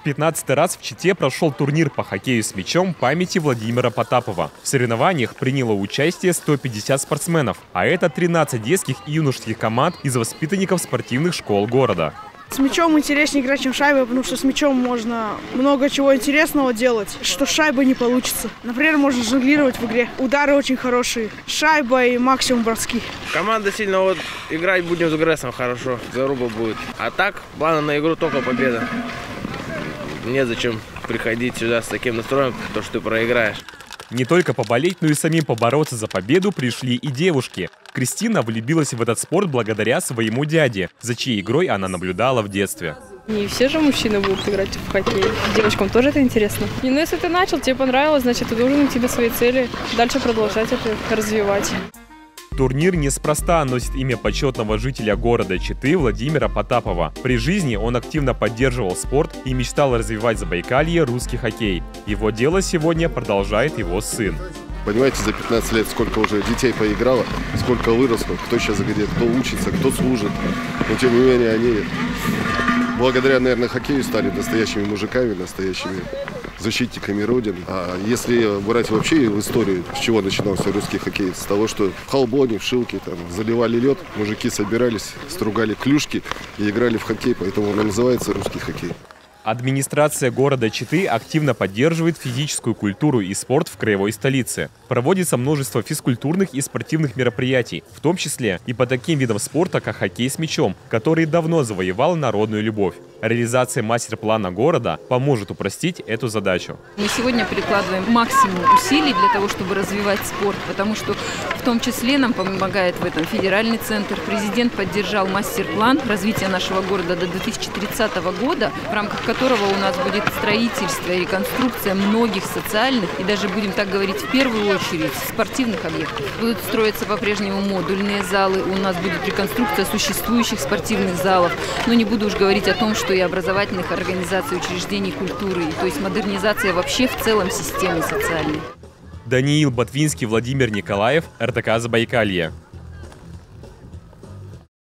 В 15-й раз в Чите прошел турнир по хоккею с мячом памяти Владимира Потапова. В соревнованиях приняло участие 150 спортсменов, а это 13 детских и юношеских команд из воспитанников спортивных школ города. С мячом интереснее играть, чем шайбой, потому что с мячом можно много чего интересного делать, что с шайбой не получится. Например, можно жонглировать в игре. Удары очень хорошие. Шайба и максимум броски. Команда сильно играть будем с агрессом хорошо, заруба будет. А так, планы на игру только победа. Незачем приходить сюда с таким настроем, то что ты проиграешь. Не только поболеть, но и самим побороться за победу пришли и девушки. Кристина влюбилась в этот спорт благодаря своему дяде, за чьей игрой она наблюдала в детстве. Не все же мужчины будут играть в хоккей. Девочкам тоже это интересно. И ну, если ты начал, тебе понравилось, значит, ты должен идти до своей цели, дальше продолжать это развивать. Турнир неспроста носит имя почетного жителя города Читы Владимира Потапова. При жизни он активно поддерживал спорт и мечтал развивать в Забайкалье русский хоккей. Его дело сегодня продолжает его сын. Понимаете, за 15 лет сколько уже детей поиграло, сколько выросло, кто сейчас где, кто учится, кто служит. Но тем не менее они благодаря, наверное, хоккею стали настоящими мужиками, настоящими защитниками Родины. А если брать вообще историю, с чего начинался русский хоккей? С того, что в Холбоне, в Шилке там заливали лед, мужики собирались, стругали клюшки и играли в хоккей, поэтому он называется русский хоккей. Администрация города Читы активно поддерживает физическую культуру и спорт в краевой столице. Проводится множество физкультурных и спортивных мероприятий, в том числе и по таким видам спорта, как хоккей с мячом, который давно завоевал народную любовь. Реализация мастер-плана города поможет упростить эту задачу. Мы сегодня прикладываем максимум усилий для того, чтобы развивать спорт, потому что в том числе нам помогает в этом федеральный центр. Президент поддержал мастер-план развития нашего города до 2030 года, в рамках которого у нас будет строительство и реконструкция многих социальных и даже, будем так говорить, в первую очередь спортивных объектов. Будут строиться по-прежнему модульные залы, у нас будет реконструкция существующих спортивных залов. Но не буду уж говорить о том, что и образовательных организаций, учреждений культуры, то есть модернизация вообще в целом системы социальной. Даниил Ботвинский, Владимир Николаев, РТК Забайкалье.